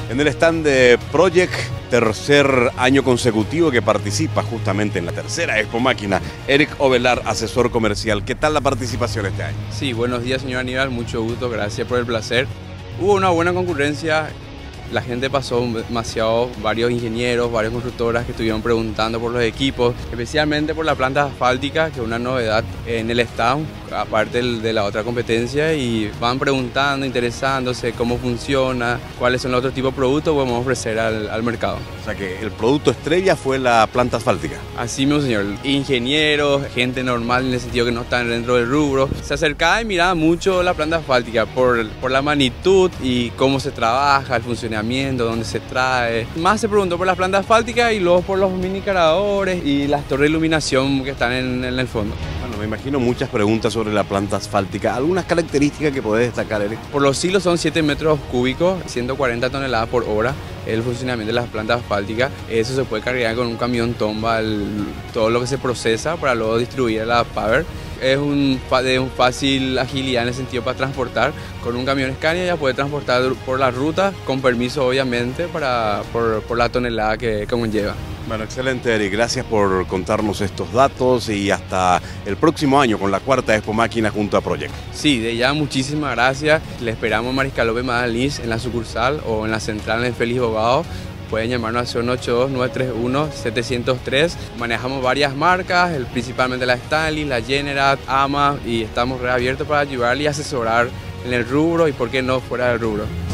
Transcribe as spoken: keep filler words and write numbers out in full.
En el stand de Project, tercer año consecutivo que participa justamente en la tercera Expo Máquina. Eric Ovelar, asesor comercial. ¿Qué tal la participación este año? Sí, buenos días, señor Aníbal. Mucho gusto, gracias por el placer. Hubo una buena concurrencia. La gente pasó demasiado, varios ingenieros, varias constructoras que estuvieron preguntando por los equipos, especialmente por la planta asfáltica, que es una novedad en el stand, aparte de la otra competencia, y van preguntando, interesándose cómo funciona, cuáles son los otros tipos de productos que podemos ofrecer al, al mercado. O sea que el producto estrella fue la planta asfáltica. Así mismo, señor. Ingenieros, gente normal en el sentido que no están dentro del rubro, se acercaba y miraba mucho la planta asfáltica por, por la magnitud y cómo se trabaja, el funcionamiento, dónde se trae. Más se preguntó por las plantas asfálticas y luego por los mini cargadores y las torres de iluminación que están en, en el fondo. Bueno, me imagino muchas preguntas sobre la planta asfáltica. ¿Algunas características que podés destacar, Eric? Por los hilos son siete metros cúbicos, ciento cuarenta toneladas por hora. El funcionamiento de las plantas asfálticas, eso se puede cargar con un camión tomba, el, todo lo que se procesa para luego distribuir a la Power. Es un, de un fácil agilidad en el sentido para transportar. Con un camión Scania ya puede transportar por la ruta, con permiso obviamente para, por, por la tonelada que, que conlleva. Bueno, excelente, Eric. Gracias por contarnos estos datos y hasta el próximo año con la cuarta Expo Máquina junto a Project. Sí, de ya muchísimas gracias. Le esperamos a Mariscal López Madaliz en la sucursal o en la central en Félix Bogado. Pueden llamarnos al ocho dos nueve tres uno siete cero tres. Manejamos varias marcas, principalmente la Stanley, la Generat, AMA, y estamos reabiertos para ayudarle y asesorar en el rubro y por qué no fuera del rubro.